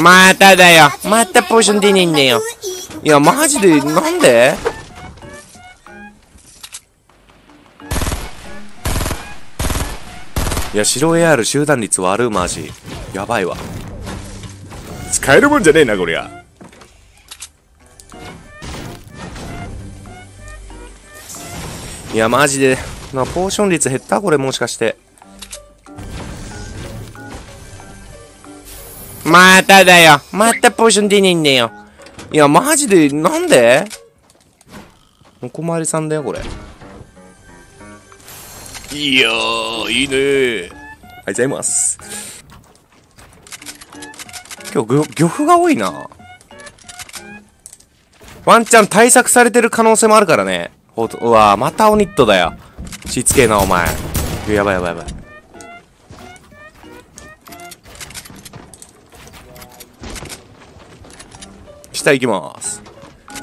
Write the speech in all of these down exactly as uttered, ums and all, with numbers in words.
まただよ。またポーション出ねえんだよ。いや、マジで、なんで？いや、白 エーアール 集団率悪い、マジ。やばいわ。使えるもんじゃねえな、こりゃ。いや、マジで。な、ポーション率減った？これもしかして。まただよ。またポーション出ねえんだよ。いや、マジで、なんで？お困りさんだよ、これ。いやー、いいねー。ありがとうございます。今日、漁夫が多いな。ワンチャン対策されてる可能性もあるからね。ほうわー、またオニットだよ。しつけえな、お前。やばいやばいやばい。下行きまーす。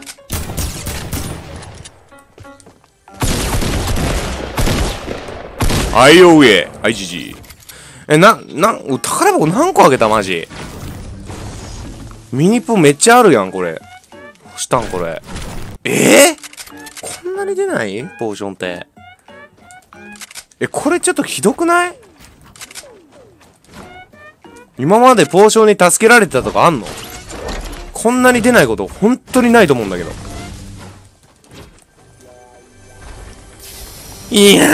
はいよ上。はい、じじい。え、な、な、宝箱何個あげたマジ。ミニポめっちゃあるやん、これ。どうしたんこれ。えー、こんなに出ないポーションって。え、これちょっとひどくない？今までポーションに助けられてたとかあんの？こんなに出ないこと本当にないと思うんだけど。いや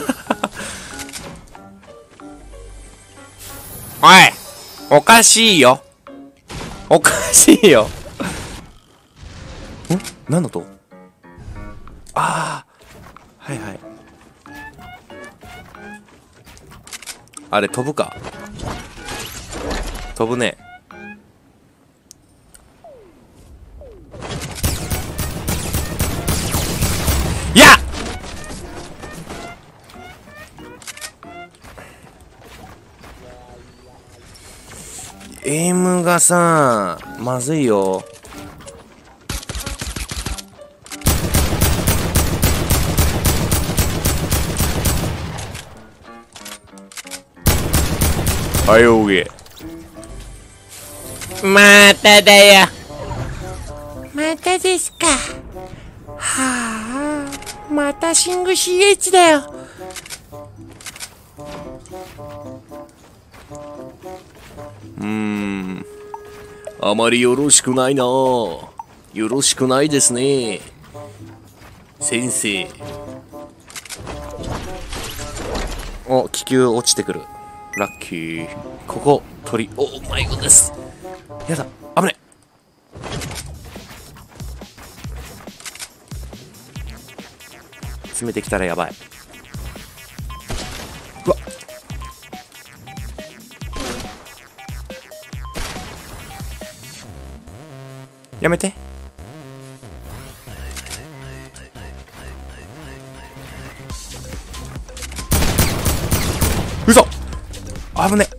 おい、おかしいよ。おかしいよ。ん？何の音？ああ、はいはい。あれ飛ぶか。飛ぶね。いやエイムがさ、まずいよ。はいおげ。まただよ。またですか。はあ、またシング シーエイチ だよ。うーん、あまりよろしくないな。よろしくないですね、先生。お、気球落ちてくる。ラッキー。ここ鳥。おーマイゴです。やだ、危ね。詰めてきたらやばい。うわっ、やめて。嘘。危ね。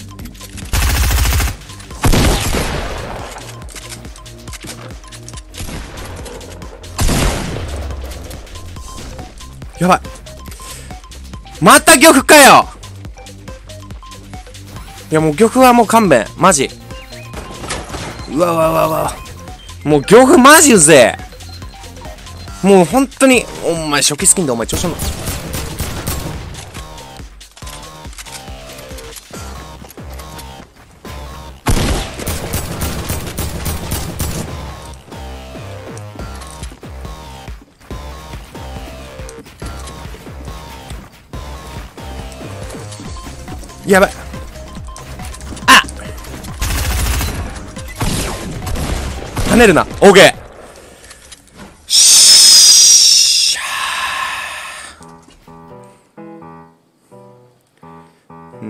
やばい。また漁夫かよ。いやもう漁夫はもう勘弁。マジ。うわうわうわうわ。もう漁夫マジうぜえ。もう本当に。お前初期スキンでお前調子乗んの。やばい。あっ、跳ねるな。オーケー。しゃー。うん。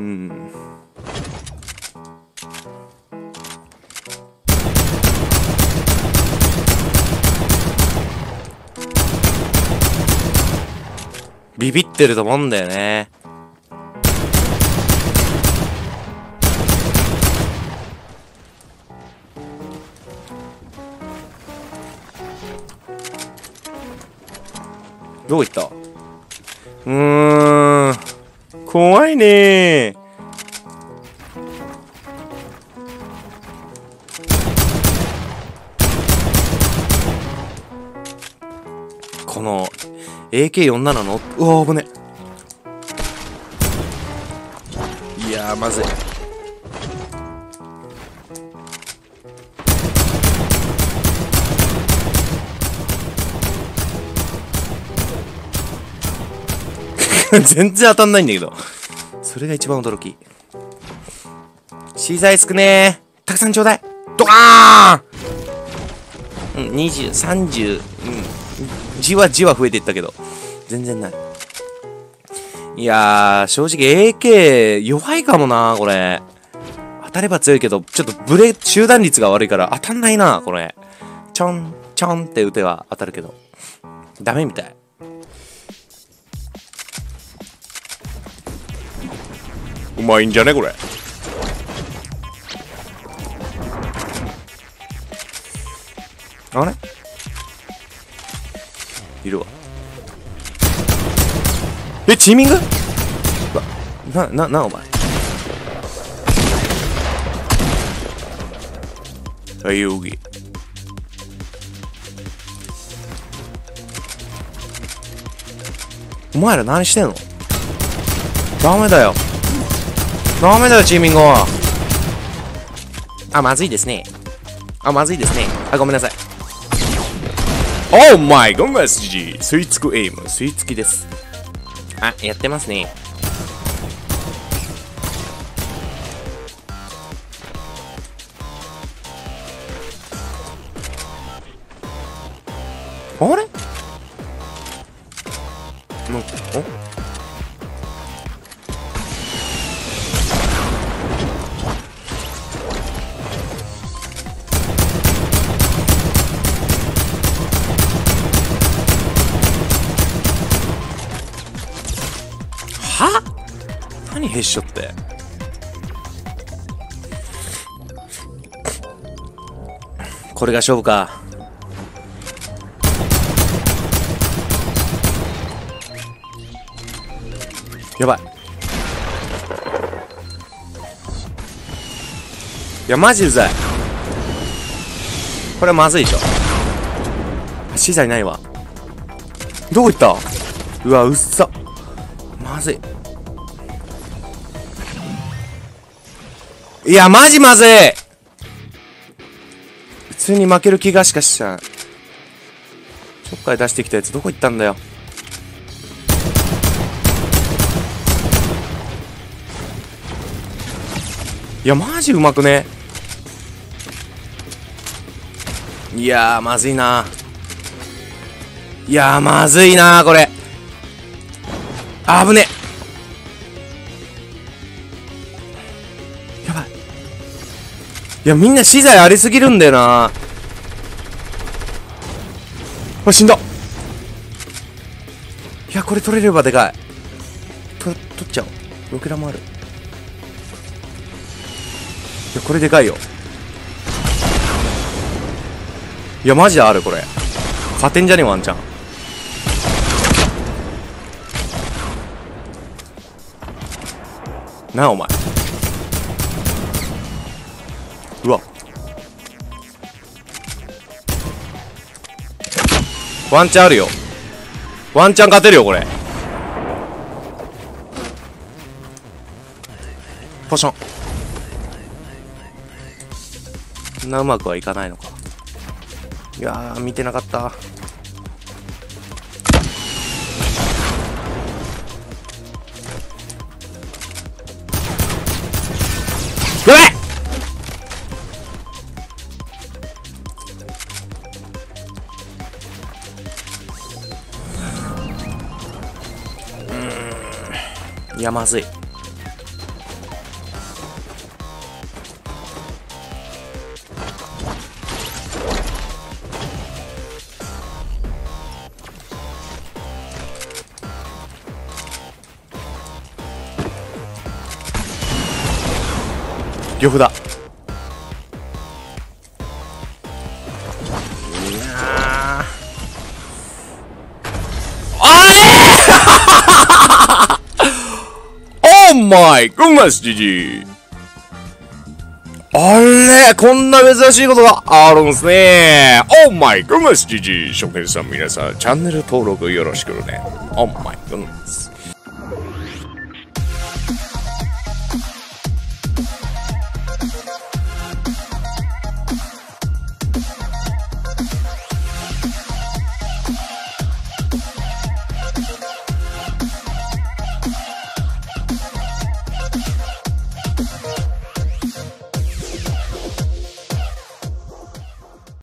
ビビってると思うんだよね。どこ行った？うーん、怖いねー。 この エーケーよんじゅうなな のうわ危ね。いやーまずい。全然当たんないんだけど、それが一番驚き。資材少ねー、たくさんちょうだい。ドカーン。うん、にじゅう、さんじゅう、うん、じわじわ増えていったけど全然ない。いやー正直 エーケー 弱いかもな。これ当たれば強いけど、ちょっとブレ中弾率が悪いから当たんないな。これちょんちょんって打ては当たるけどダメみたい。うまいんじゃねこれ。あれいるわ。え、チーミングな、な、な、お前。はい、ヨギ。お前ら何してんの？ダメだよ。ダメだよ、チーミングは。あ、まずいですね。あ、まずいですね。あ、ごめんなさい。オーマイゴンエスジー 吸い付くエイム、吸い付きです。あ、やってますね。あれの、おは？何ヘッショって。これが勝負か。やばい。いやマジうざい。これはまずいでしょ。資材ないわ。どこ行った？うわうっさ。まずい。いやマジまずい。普通に負ける気がしかしちゃう。ちょっかい出してきたやつどこ行ったんだよ。いやマジうまくね。いやーまずいな。いやーまずいなこれ。あぶね。やばい。いやみんな資材ありすぎるんだよな。あ死んだ。いやこれ取れればでかい。と取っちゃおう。ロケラもある。いやこれでかいよ。いやマジであるこれ。勝てんじゃねえワンチャン。なあお前。うわワンチャンあるよ。ワンチャン勝てるよこれ。ポション。そんなうまくはいかないのか。いやー見てなかった。やばい。うーんいやまずい。漁夫だ。いやあれオーマイゴンマスジジあれこんな珍しいことがあるんすね。オーマイグッネス、ジジイ。初見さん皆さん、チャンネル登録よろしくね。オーマイグッネス。